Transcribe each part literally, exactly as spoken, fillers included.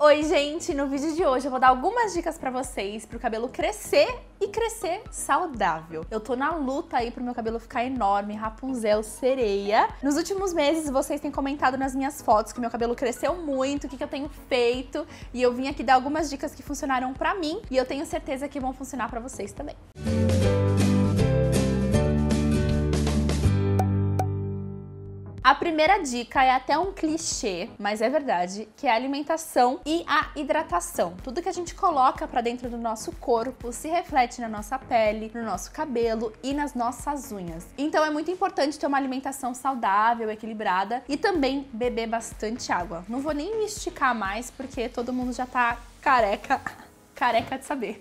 Oi gente, no vídeo de hoje eu vou dar algumas dicas pra vocês pro cabelo crescer e crescer saudável. Eu tô na luta aí pro meu cabelo ficar enorme, Rapunzel, sereia. Nos últimos meses vocês têm comentado nas minhas fotos que meu cabelo cresceu muito, o que, que eu tenho feito, e eu vim aqui dar algumas dicas que funcionaram pra mim e eu tenho certeza que vão funcionar pra vocês também. A primeira dica é até um clichê, mas é verdade, que é a alimentação e a hidratação. Tudo que a gente coloca pra dentro do nosso corpo se reflete na nossa pele, no nosso cabelo e nas nossas unhas. Então é muito importante ter uma alimentação saudável, equilibrada e também beber bastante água. Não vou nem me esticar mais porque todo mundo já tá careca. Careca de saber.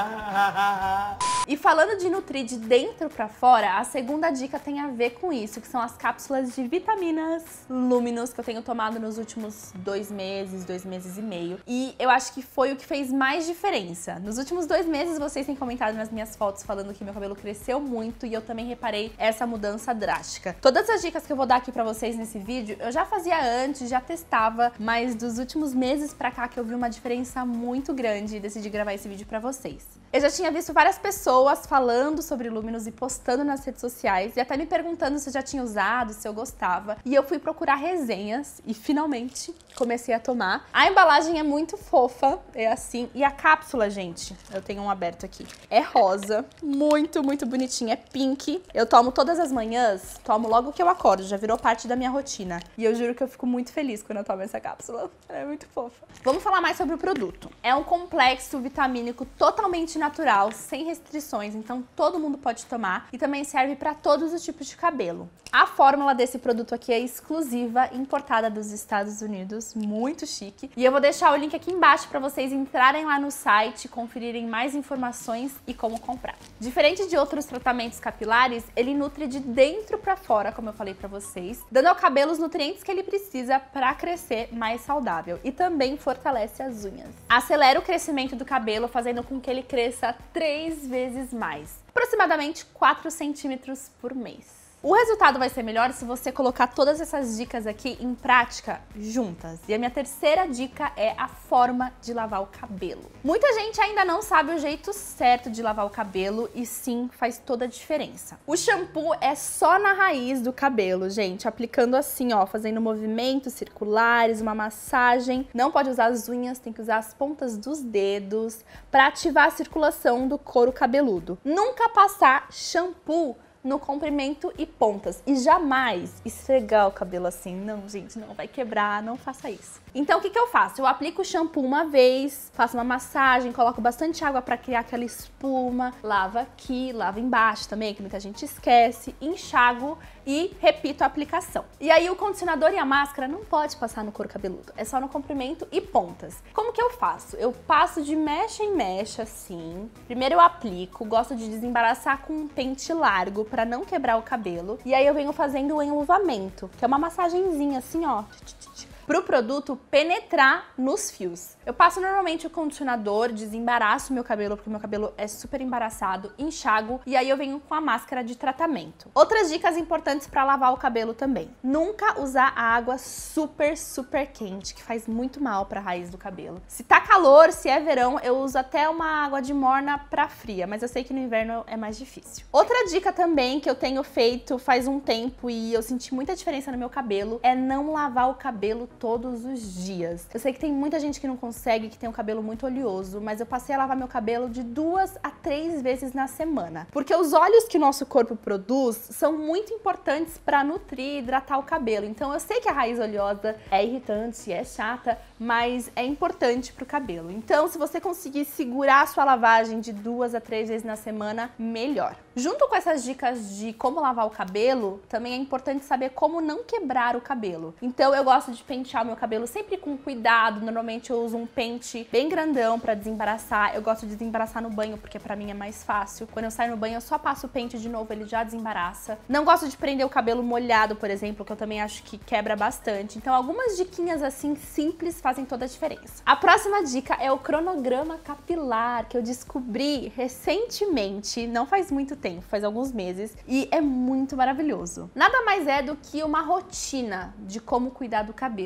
E falando de nutrir de dentro pra fora, a segunda dica tem a ver com isso, que são as cápsulas de vitaminas Luminous que eu tenho tomado nos últimos dois meses, dois meses e meio. E eu acho que foi o que fez mais diferença. Nos últimos dois meses vocês têm comentado nas minhas fotos falando que meu cabelo cresceu muito e eu também reparei essa mudança drástica. Todas as dicas que eu vou dar aqui pra vocês nesse vídeo, eu já fazia antes, já testava, mas dos últimos meses pra cá que eu vi uma diferença muito grande e decidi gravar esse vídeo pra vocês. Eu já tinha visto várias pessoas falando sobre Luminous e postando nas redes sociais e até me perguntando se eu já tinha usado, se eu gostava. E eu fui procurar resenhas e finalmente comecei a tomar. A embalagem é muito fofa, é assim. E a cápsula, gente, eu tenho um aberto aqui, é rosa, muito, muito bonitinha, é pink. Eu tomo todas as manhãs, tomo logo que eu acordo, já virou parte da minha rotina. E eu juro que eu fico muito feliz quando eu tomo essa cápsula, ela é muito fofa. Vamos falar mais sobre o produto. É um complexo vitamínico totalmente natural, sem restrições, então todo mundo pode tomar e também serve para todos os tipos de cabelo. A fórmula desse produto aqui é exclusiva, importada dos Estados Unidos, muito chique. E eu vou deixar o link aqui embaixo para vocês entrarem lá no site, conferirem mais informações e como comprar. Diferente de outros tratamentos capilares, ele nutre de dentro para fora, como eu falei para vocês, dando ao cabelo os nutrientes que ele precisa para crescer mais saudável e também fortalece as unhas. Acelera o crescimento do cabelo, fazendo com que ele cresça três vezes mais, aproximadamente quatro centímetros por mês. O resultado vai ser melhor se você colocar todas essas dicas aqui em prática juntas. E a minha terceira dica é a forma de lavar o cabelo. Muita gente ainda não sabe o jeito certo de lavar o cabelo e sim, faz toda a diferença. O shampoo é só na raiz do cabelo, gente, aplicando assim, ó, fazendo movimentos circulares, uma massagem. Não pode usar as unhas, tem que usar as pontas dos dedos para ativar a circulação do couro cabeludo. Nunca passar shampoo no comprimento e pontas. E jamais esfregar o cabelo assim. Não, gente, não vai quebrar, não faça isso. Então, o que que eu faço? Eu aplico o shampoo uma vez, faço uma massagem, coloco bastante água pra criar aquela espuma, lavo aqui, lavo embaixo também, que muita gente esquece, enxago e repito a aplicação. E aí, o condicionador e a máscara não pode passar no couro cabeludo, é só no comprimento e pontas. Como que eu faço? Eu passo de mecha em mecha, assim. Primeiro eu aplico, gosto de desembaraçar com um pente largo pra não quebrar o cabelo. E aí eu venho fazendo o enluvamento, que é uma massagenzinha assim, ó, para o produto penetrar nos fios. Eu passo normalmente o condicionador, desembaraço meu cabelo, porque meu cabelo é super embaraçado, enxago e aí eu venho com a máscara de tratamento. Outras dicas importantes para lavar o cabelo também. Nunca usar a água super, super quente, que faz muito mal para a raiz do cabelo. Se tá calor, se é verão, eu uso até uma água de morna para fria, mas eu sei que no inverno é mais difícil. Outra dica também que eu tenho feito faz um tempo e eu senti muita diferença no meu cabelo é não lavar o cabelo todos os dias. Eu sei que tem muita gente que não consegue, que tem um cabelo muito oleoso, mas eu passei a lavar meu cabelo de duas a três vezes na semana. Porque os óleos que o nosso corpo produz são muito importantes para nutrir e hidratar o cabelo. Então eu sei que a raiz oleosa é irritante, é chata, mas é importante pro cabelo. Então se você conseguir segurar a sua lavagem de duas a três vezes na semana, melhor. Junto com essas dicas de como lavar o cabelo, também é importante saber como não quebrar o cabelo. Então eu gosto de pentear o meu cabelo sempre com cuidado. Normalmente eu uso um pente bem grandão pra desembaraçar. Eu gosto de desembaraçar no banho porque pra mim é mais fácil. Quando eu saio no banho eu só passo o pente de novo, ele já desembaraça. Não gosto de prender o cabelo molhado, por exemplo, que eu também acho que quebra bastante. Então algumas diquinhas assim simples fazem toda a diferença. A próxima dica é o cronograma capilar, que eu descobri recentemente, não faz muito tempo, faz alguns meses, e é muito maravilhoso. Nada mais é do que uma rotina de como cuidar do cabelo.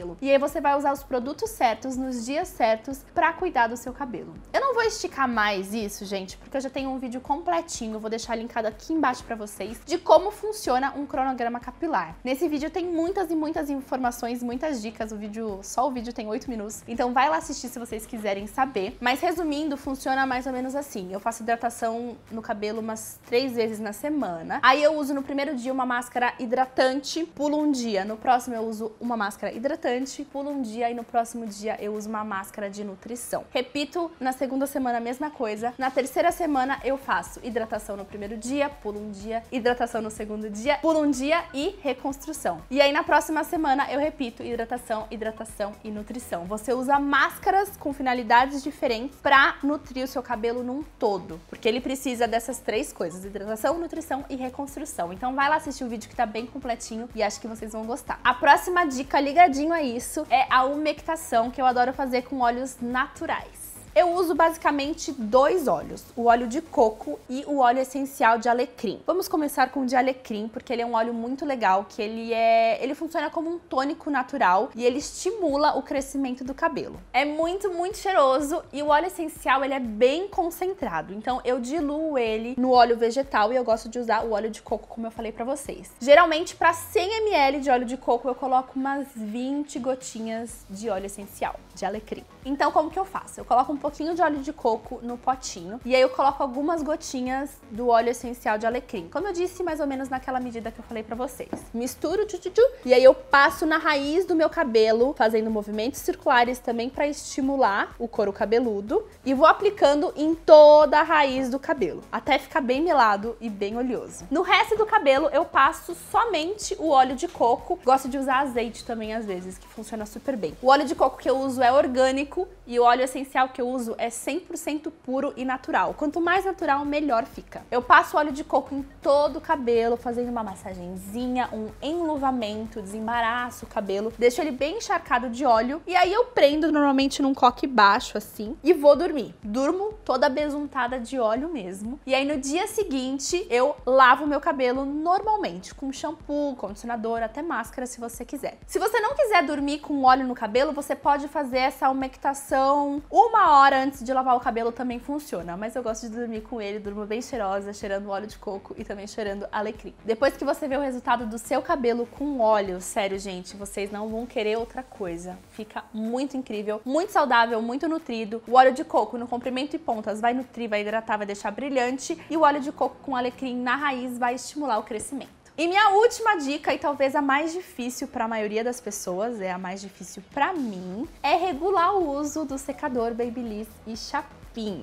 cabelo. E aí você vai usar os produtos certos nos dias certos pra cuidar do seu cabelo. Eu não vou esticar mais isso, gente, porque eu já tenho um vídeo completinho, vou deixar linkado aqui embaixo pra vocês, de como funciona um cronograma capilar. Nesse vídeo tem muitas e muitas informações, muitas dicas, o vídeo, só o vídeo tem oito minutos, então vai lá assistir se vocês quiserem saber. Mas resumindo, funciona mais ou menos assim. Eu faço hidratação no cabelo umas três vezes na semana. Aí eu uso no primeiro dia uma máscara hidratante, pulo um dia. No próximo eu uso uma máscara hidratante, pulo um dia e no próximo dia eu uso uma máscara de nutrição. Repito, na segunda semana a mesma coisa. Na terceira semana eu faço hidratação no primeiro dia, pulo um dia, hidratação no segundo dia, pulo um dia e reconstrução. E aí na próxima semana eu repito hidratação, hidratação e nutrição. Você usa máscaras com finalidades diferentes pra nutrir o seu cabelo num todo, porque ele precisa dessas três coisas: hidratação, nutrição e reconstrução. Então vai lá assistir o vídeo que tá bem completinho e acho que vocês vão gostar. A próxima dica, ligadinho a isso, é a umectação, que eu adoro fazer com óleos naturais. Eu uso basicamente dois óleos, o óleo de coco e o óleo essencial de alecrim. Vamos começar com o de alecrim, porque ele é um óleo muito legal, que ele é, ele funciona como um tônico natural e ele estimula o crescimento do cabelo. É muito, muito cheiroso e o óleo essencial ele é bem concentrado, então eu diluo ele no óleo vegetal e eu gosto de usar o óleo de coco, como eu falei pra vocês. Geralmente para cem mililitros de óleo de coco eu coloco umas vinte gotinhas de óleo essencial de alecrim. Então como que eu faço? Eu coloco um pouquinho de óleo de coco no potinho e aí eu coloco algumas gotinhas do óleo essencial de alecrim, como eu disse, mais ou menos naquela medida que eu falei pra vocês. Misturo, tchu, tchu, tchu, e aí eu passo na raiz do meu cabelo, fazendo movimentos circulares também pra estimular o couro cabeludo, e vou aplicando em toda a raiz do cabelo, até ficar bem melado e bem oleoso. No resto do cabelo eu passo somente o óleo de coco, gosto de usar azeite também às vezes, que funciona super bem. O óleo de coco que eu uso é orgânico e o óleo essencial que eu uso é cem por cento puro e natural. Quanto mais natural, melhor fica. Eu passo óleo de coco em todo o cabelo, fazendo uma massagenzinha, um enluvamento, desembaraço o cabelo, deixo ele bem encharcado de óleo e aí eu prendo normalmente num coque baixo assim e vou dormir. Durmo toda besuntada de óleo mesmo. E aí no dia seguinte eu lavo o meu cabelo normalmente, com shampoo, condicionador, até máscara se você quiser. Se você não quiser dormir com óleo no cabelo, você pode fazer essa umectação uma hora antes de lavar o cabelo, também funciona, mas eu gosto de dormir com ele, durmo bem cheirosa, cheirando óleo de coco e também cheirando alecrim. Depois que você vê o resultado do seu cabelo com óleo, sério, gente, vocês não vão querer outra coisa. Fica muito incrível, muito saudável, muito nutrido. O óleo de coco no comprimento e pontas vai nutrir, vai hidratar, vai deixar brilhante, e o óleo de coco com alecrim na raiz vai estimular o crescimento. E minha última dica, e talvez a mais difícil para a maioria das pessoas, é a mais difícil para mim, é regular o uso do secador Babyliss e chapinha.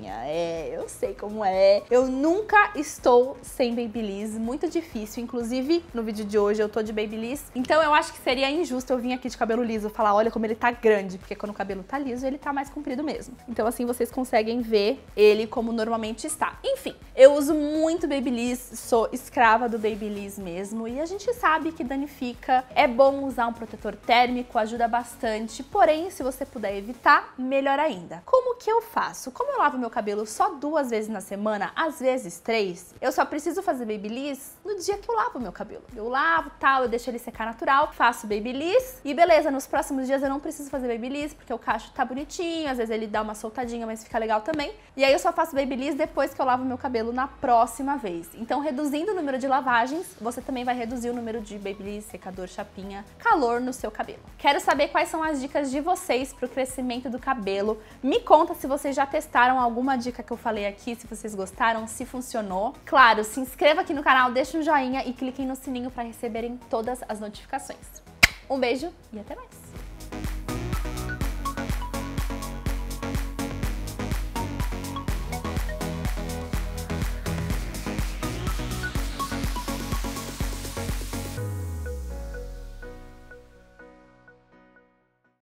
É, eu sei como é. Eu nunca estou sem Babyliss, muito difícil. Inclusive, no vídeo de hoje eu tô de Babyliss, então eu acho que seria injusto eu vir aqui de cabelo liso e falar, olha como ele tá grande, porque quando o cabelo tá liso, ele tá mais comprido mesmo. Então assim vocês conseguem ver ele como normalmente está. Enfim, eu uso muito Babyliss, sou escrava do Babyliss mesmo, e a gente sabe que danifica. É bom usar um protetor térmico, ajuda bastante, porém, se você puder evitar, melhor ainda. Como que eu faço? Como eu lavo meu cabelo só duas vezes na semana, às vezes três, eu só preciso fazer Babyliss no dia que eu lavo meu cabelo. Eu lavo, tal, eu deixo ele secar natural, faço Babyliss e beleza, nos próximos dias eu não preciso fazer Babyliss porque o cacho tá bonitinho, às vezes ele dá uma soltadinha, mas fica legal também. E aí eu só faço Babyliss depois que eu lavo meu cabelo na próxima vez. Então, reduzindo o número de lavagens, você também vai reduzir o número de Babyliss, secador, chapinha, calor no seu cabelo. Quero saber quais são as dicas de vocês pro crescimento do cabelo. Me conta se vocês já testaram alguma dica que eu falei aqui, se vocês gostaram, se funcionou. Claro, se inscreva aqui no canal, deixa um joinha e cliquem no sininho para receberem todas as notificações. Um beijo e até mais!